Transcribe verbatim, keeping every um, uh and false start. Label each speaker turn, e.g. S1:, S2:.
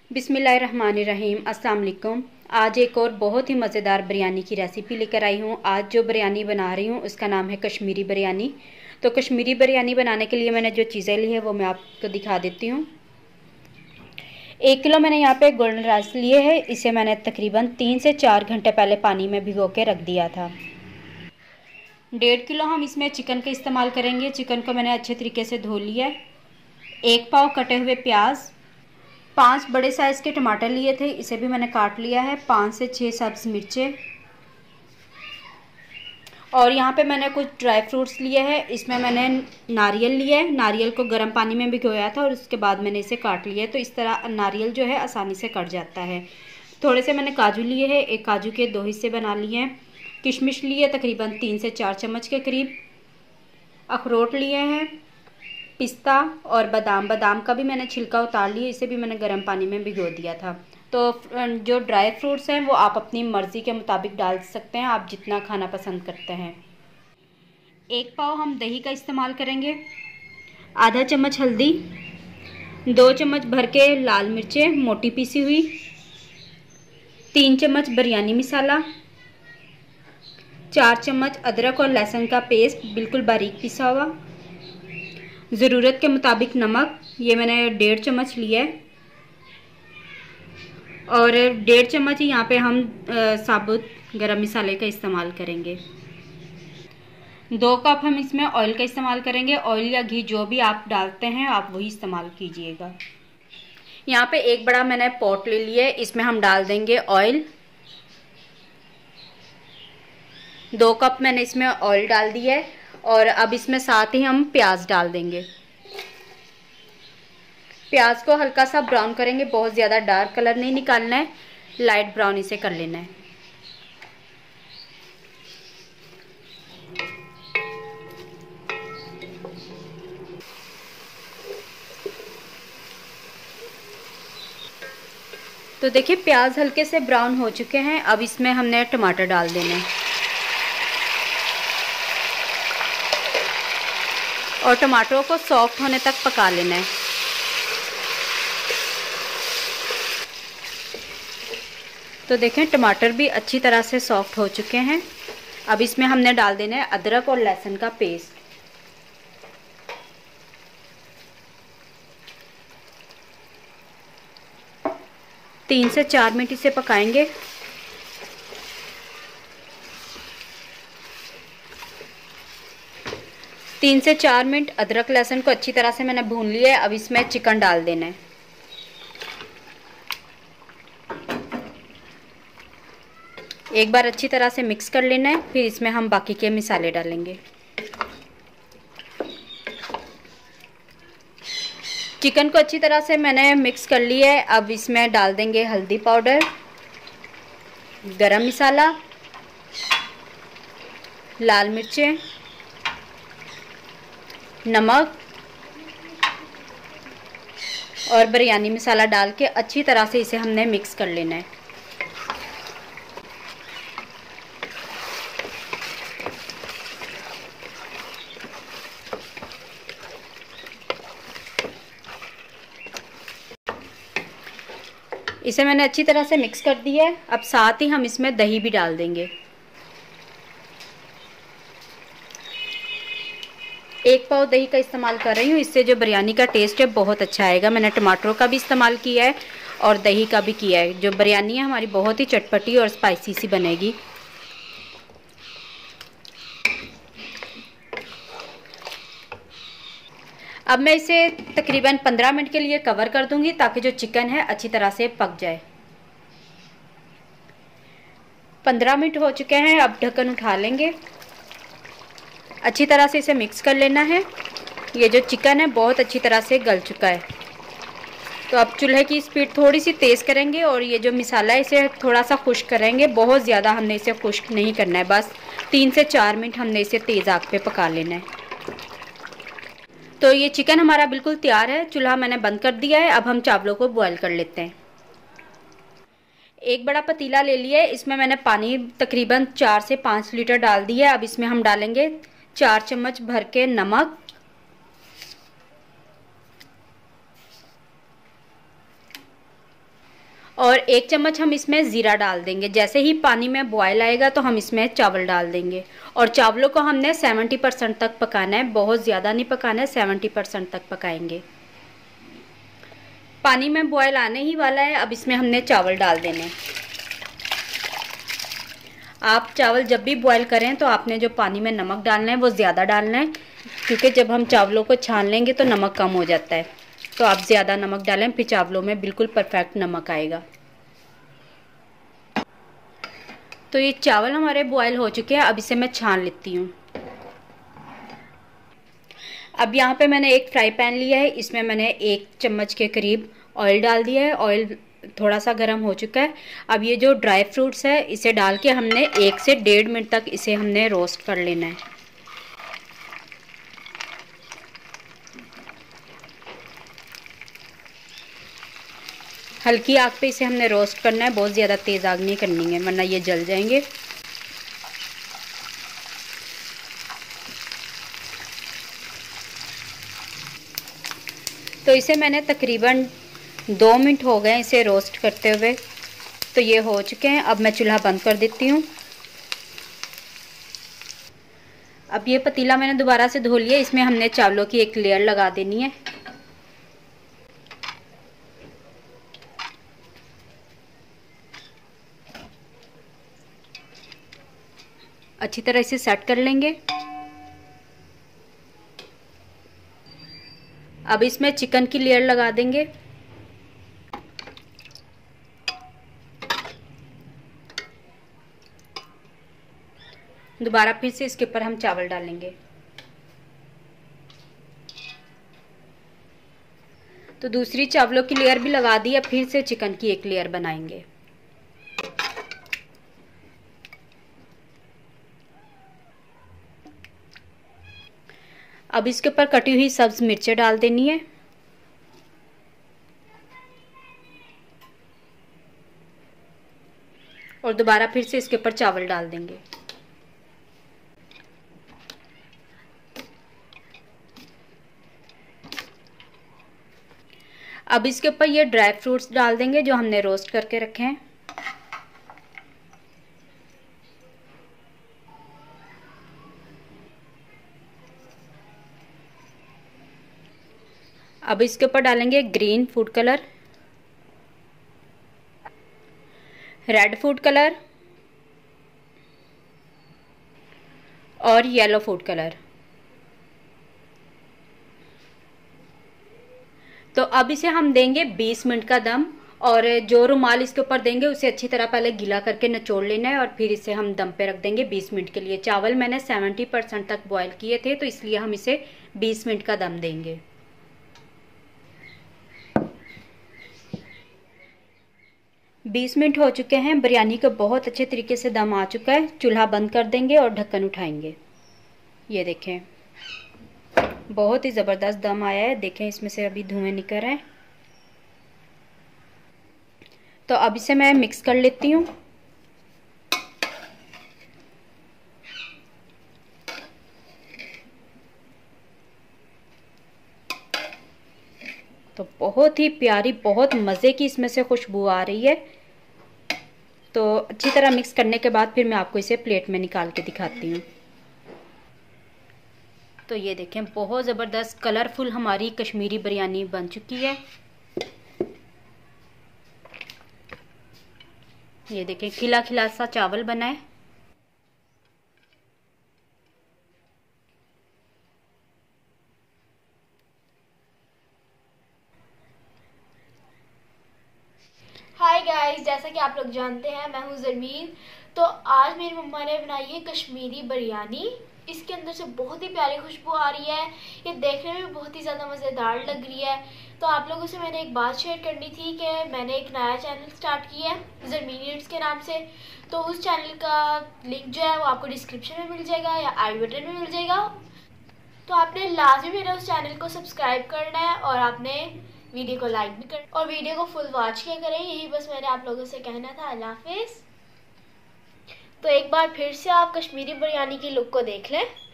S1: बिस्मिल्लाहिर्रहमानिर्रहीम। अस्सलाम वालेकुम। आज एक और बहुत ही मज़ेदार बिरयानी की रेसिपी लेकर आई हूँ। आज जो बिरयानी बना रही हूँ उसका नाम है कश्मीरी बिरयानी। तो कश्मीरी बिरयानी बनाने के लिए मैंने जो चीज़ें ली है वो मैं आपको दिखा देती हूँ। एक किलो मैंने यहाँ पे गोल्डन राइस लिए है। इसे मैंने तकरीबन तीन से चार घंटे पहले पानी में भिगो के रख दिया था। डेढ़ किलो हम इसमें चिकन का इस्तेमाल करेंगे। चिकन को मैंने अच्छे तरीके से धो लिया है। एक पाव कटे हुए प्याज, पांच बड़े साइज़ के टमाटर लिए थे, इसे भी मैंने काट लिया है। पाँच से छः सब्ज़ मिर्चें, और यहाँ पे मैंने कुछ ड्राई फ्रूट्स लिए हैं। इसमें मैंने नारियल लिया है। नारियल को गर्म पानी में भिगोया था और उसके बाद मैंने इसे काट लिया है। तो इस तरह नारियल जो है आसानी से कट जाता है। थोड़े से मैंने काजू लिए हैं। एक काजू के दो हिस्से बना लिए हैं। किशमिश लिए तकरीबन तीन से चार चम्मच के करीब। अखरोट लिए हैं, पिस्ता और बादाम। बादाम का भी मैंने छिलका उतार लिया, इसे भी मैंने गर्म पानी में भिगो दिया था। तो जो ड्राई फ्रूट्स हैं वो आप अपनी मर्ज़ी के मुताबिक डाल सकते हैं, आप जितना खाना पसंद करते हैं। एक पाव हम दही का इस्तेमाल करेंगे, आधा चम्मच हल्दी, दो चम्मच भर के लाल मिर्चें मोटी पीसी हुई, तीन चम्मच बिरयानी मसाला, चार चम्मच अदरक और लहसुन का पेस्ट बिल्कुल बारीक पिसा हुआ, ज़रूरत के मुताबिक नमक, ये मैंने डेढ़ चम्मच लिया है, और डेढ़ चम्मच ही यहाँ पे हम आ, साबुत गरम मसाले का इस्तेमाल करेंगे। दो कप हम इसमें ऑयल का इस्तेमाल करेंगे। ऑयल या घी जो भी आप डालते हैं आप वही इस्तेमाल कीजिएगा। यहाँ पे एक बड़ा मैंने पॉट ले लिया है, इसमें हम डाल देंगे ऑयल। दो कप मैंने इसमें ऑयल डाल दिया है, और अब इसमें साथ ही हम प्याज डाल देंगे। प्याज को हल्का सा ब्राउन करेंगे, बहुत ज़्यादा डार्क कलर नहीं निकालना है, लाइट ब्राउन इसे कर लेना है। तो देखिए प्याज हल्के से ब्राउन हो चुके हैं। अब इसमें हमने टमाटर डाल देना है और टमाटरों को सॉफ्ट होने तक पका लेना है। तो देखें टमाटर भी अच्छी तरह से सॉफ्ट हो चुके हैं। अब इसमें हमने डाल देना है अदरक और लहसुन का पेस्ट। तीन से चार मिनट इसे पकाएंगे। तीन से चार मिनट अदरक लहसुन को अच्छी तरह से मैंने भून लिया है। अब इसमें चिकन डाल देना है। एक बार अच्छी तरह से मिक्स कर लेना है, फिर इसमें हम बाकी के मसाले डालेंगे। चिकन को अच्छी तरह से मैंने मिक्स कर लिया है। अब इसमें डाल देंगे हल्दी पाउडर, गरम मसाला, लाल मिर्चें, नमक और बिरयानी मसाला डाल के अच्छी तरह से इसे हमने मिक्स कर लेना है। इसे मैंने अच्छी तरह से मिक्स कर दिया है। अब साथ ही हम इसमें दही भी डाल देंगे। एक पाव दही का इस्तेमाल कर रही हूँ, इससे जो बिरयानी का टेस्ट है बहुत अच्छा आएगा। मैंने टमाटरों का भी इस्तेमाल किया है और दही का भी किया है। जो बिरयानी है हमारी बहुत ही चटपटी और स्पाइसी सी बनेगी। अब मैं इसे तकरीबन पंद्रह मिनट के लिए कवर कर दूंगी ताकि जो चिकन है अच्छी तरह से पक जाए। पंद्रह मिनट हो चुके हैं। अब ढक्कन उठा लेंगे। अच्छी तरह से इसे मिक्स कर लेना है। ये जो चिकन है बहुत अच्छी तरह से गल चुका है। तो अब चूल्हे की स्पीड थोड़ी सी तेज़ करेंगे और ये जो मसाला है इसे थोड़ा सा खुश्क करेंगे। बहुत ज़्यादा हमने इसे खुश्क नहीं करना है, बस तीन से चार मिनट हमने इसे तेज़ आग पे पका लेना है। तो ये चिकन हमारा बिल्कुल तैयार है। चूल्हा मैंने बंद कर दिया है। अब हम चावलों को बॉईल कर लेते हैं। एक बड़ा पतीला ले लिया है, इसमें मैंने पानी तकरीबन चार से पाँच लीटर डाल दिया है। अब इसमें हम डालेंगे चार चम्मच भर के नमक, और एक चम्मच हम इसमें ज़ीरा डाल देंगे। जैसे ही पानी में बॉयल आएगा तो हम इसमें चावल डाल देंगे और चावलों को हमने सेवेंटी परसेंट तक पकाना है, बहुत ज़्यादा नहीं पकाना है, सेवेंटी परसेंट तक पकाएंगे। पानी में बॉयल आने ही वाला है, अब इसमें हमने चावल डाल देने। आप चावल जब भी बॉयल करें तो आपने जो पानी में नमक डालना है वो ज़्यादा डालना है, क्योंकि जब हम चावलों को छान लेंगे तो नमक कम हो जाता है। तो आप ज़्यादा नमक डालें, फिर चावलों में बिल्कुल परफेक्ट नमक आएगा। तो ये चावल हमारे बॉयल हो चुके हैं, अब इसे मैं छान लेती हूँ। अब यहाँ पे मैंने एक फ्राई पैन लिया है, इसमें मैंने एक चम्मच के करीब ऑयल डाल दिया है। ऑयल थोड़ा सा गर्म हो चुका है। अब ये जो ड्राई फ्रूट्स है इसे डाल के हमने एक से डेढ़ मिनट तक इसे हमने रोस्ट कर लेना है। हल्की आग पे इसे हमने रोस्ट करना है, बहुत ज़्यादा तेज़ आग नहीं करनी है वरना ये जल जाएंगे। तो इसे मैंने तकरीबन दो मिनट हो गए इसे रोस्ट करते हुए, तो ये हो चुके हैं। अब मैं चूल्हा बंद कर देती हूँ। अब ये पतीला मैंने दोबारा से धो लिया, इसमें हमने चावलों की एक लेयर लगा देनी है। अच्छी तरह इसे सेट कर लेंगे। अब इसमें चिकन की लेयर लगा देंगे। दोबारा फिर से इसके ऊपर हम चावल डालेंगे। तो दूसरी चावलों की लेयर भी लगा दी, अब फिर से चिकन की एक लेयर बनाएंगे। अब इसके ऊपर कटी हुई सब्ज मिर्चें डाल देनी है। और दोबारा फिर से इसके ऊपर चावल डाल देंगे। अब इसके ऊपर ये ड्राई फ्रूट्स डाल देंगे जो हमने रोस्ट करके रखे हैं। अब इसके ऊपर डालेंगे green food colour, red food colour और येलो फूड कलर। तो अब इसे हम देंगे बीस मिनट का दम, और जो रुमाल इसके ऊपर देंगे उसे अच्छी तरह पहले गीला करके निचोड़ लेना है और फिर इसे हम दम पे रख देंगे बीस मिनट के लिए। चावल मैंने सत्तर परसेंट तक बॉयल किए थे, तो इसलिए हम इसे बीस मिनट का दम देंगे। बीस मिनट हो चुके हैं, बिरयानी का बहुत अच्छे तरीके से दम आ चुका है। चूल्हा बंद कर देंगे और ढक्कन उठाएंगे। ये देखें, बहुत ही ज़बरदस्त दम आया है। देखें, इसमें से अभी धुएं निकल रहे हैं। तो अब इसे मैं मिक्स कर लेती हूँ। तो बहुत ही प्यारी, बहुत मज़े की इसमें से खुशबू आ रही है। तो अच्छी तरह मिक्स करने के बाद फिर मैं आपको इसे प्लेट में निकाल के दिखाती हूँ। तो ये देखें, बहुत ज़बरदस्त कलरफुल हमारी कश्मीरी बिरयानी बन चुकी है। ये देखें, खिला खिला सा चावल बना है।
S2: हाय गाइस, जैसा कि आप लोग जानते हैं मैं हूँ ज़रमीन। तो आज मेरी मम्मा ने बनाई है कश्मीरी बिरयानी। इसके अंदर से बहुत ही प्यारी खुशबू आ रही है। ये देखने में बहुत ही ज़्यादा मज़ेदार लग रही है। तो आप लोगों से मैंने एक बात शेयर करनी थी कि मैंने एक नया चैनल स्टार्ट किया है ज़रमीन ईट्स के नाम से। तो उस चैनल का लिंक जो है वो आपको डिस्क्रिप्शन में मिल जाएगा या आई बटन में मिल जाएगा। तो आपने लाजमी मेरे उस चैनल को सब्सक्राइब करना है और आपने वीडियो को लाइक भी कर और वीडियो को फुल वॉच किया करें। यही बस मैंने आप लोगों से कहना था। अल्लाह हाफिज़। तो एक बार फिर से आप कश्मीरी बिरयानी की लुक को देख लें।